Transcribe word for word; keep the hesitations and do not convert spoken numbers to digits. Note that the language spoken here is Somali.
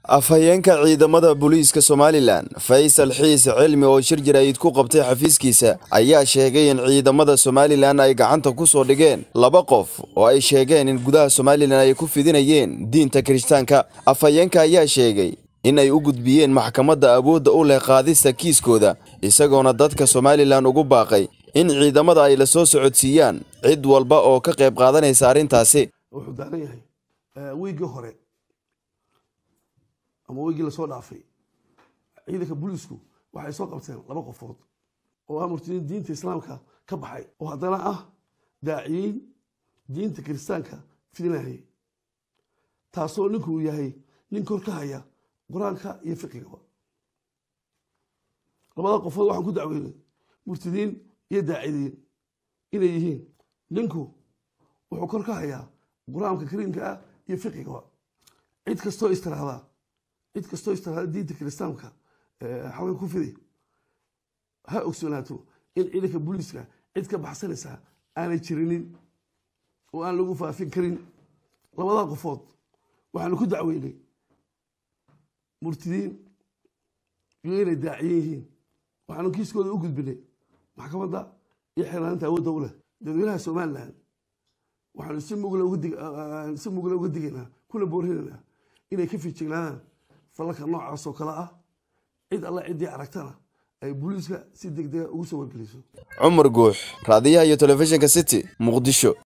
afhayeenka ciidamada booliiska Somaliland Faysal Xiis Cilmi oo shir jiraayid ku qabtay xafiiskiisa ayaa sheegay in ciidamada Somaliland ay gacanta ku soo dhigeen laba qof oo ay sheegeen in gudaha Somaliland ay ku fidinayeen diinta Kirishtaanka. Afhayeenka ayaa sheegay in ay u gudbiyeen maxkamadda awoodda u leh qaadista kiiskooda isagoona dadka Somaliland ugu baaqay in ciidamada ay la soo socodsiiyaan cid walba oo ka qayb qaadanaysa arintaasi. wuxuu daaran yahay wiigi hore ama wiigi la soo dhaafay ciidanka booliisku waxay soo qabteen laba qofood oo amartiin diinta islaamka ka baxay oo hadana ah daaciin diinta Kirishtaanka fidinayay taasoo ninku yahay nin kor ka haya quraanka iyo fiqiga. labada qofood waxaan ku dacweynay murtidiin iyo daaciin inay yihiin ninku wuxuu kor ka hayaa quraanka kariimka iyo fiqiga. cid kasto istiraada cid kasto istiraada diinta Kirishtaanka ee xaway ku fiday ha ogsoonaato in ciidanka booliiska cid ka baxsanaysa aanay jirinin oo aan lagu faafin karin. labada qofood waxaan ku dacweynay murtidiin iyo inay daaciyiin waxaan kiiskooda u gudbinay maxkamadda iyo xirnaanta awoodda u leh dadweynaha Somaliland. waxaan si mugla ugu dig si mugla ugu digaynaa kula boorinaynaa inay ka fiijignaadaan falka noocaas oo kala ah cid alla cidii aragtana ay booliiska si degdeg ah ugu soo wargeliso. Umar Guux, raadiyaha iyo telefishinka City, Muqdisho.